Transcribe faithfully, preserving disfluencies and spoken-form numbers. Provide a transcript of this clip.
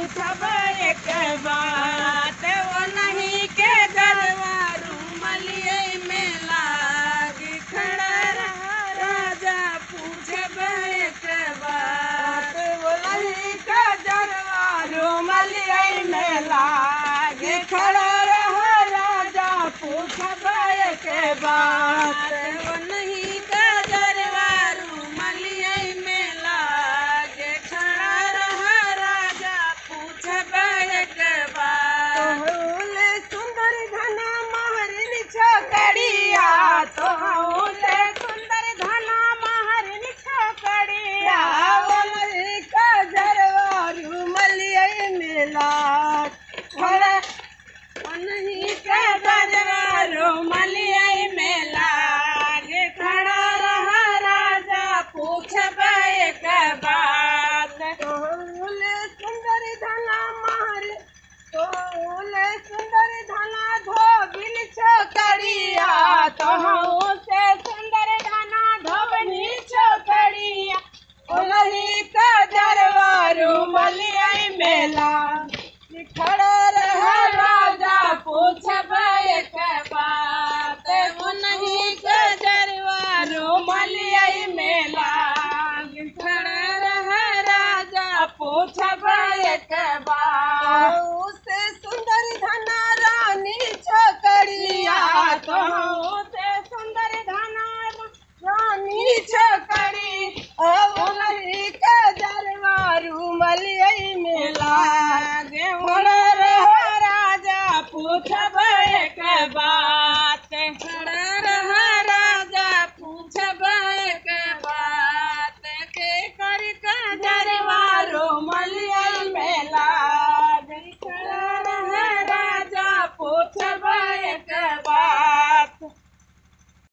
पूछब एक बात, वो नहीं के गरवा रूमलिये में लागी खड़ा रहा राजा पूछब एक बात, वो नहीं के गरवा रूमलिये में लागी खड़ा रहा राजा पूछब एक बात, वो नहीं के गरवा रूमलिये में लागे खड़ा रहा राजा पूछब एक बात। तोहले सुंदर घना महरिन छोकड़िया, तोहले सुंदर घना महरिन छोकड़िया, बोलई का जरवा रूमलिये में लाग खड़ा नहीं के गरवा रूमलिये में लागे खड़ा रहा राजा पूछब एक बात। तोहले सुंदर धना मार, तोहले सुंदर धना धोबिन छोकड़िया, तोहू